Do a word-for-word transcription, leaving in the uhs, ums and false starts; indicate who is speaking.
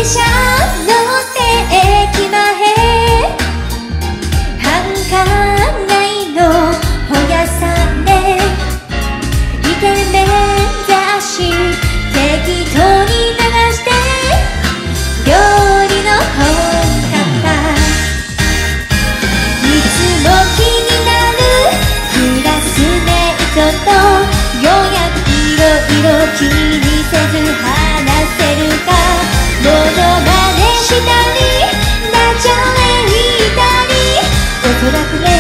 Speaker 1: 車乗って駅前、繁華街の本屋さんでイケメン雑誌適当に流して料理の本買った。いつも気になるクラスメイトとようやくいろいろ気にせず話せるか。モノマネしたりダジャレ言ったり、おそらくね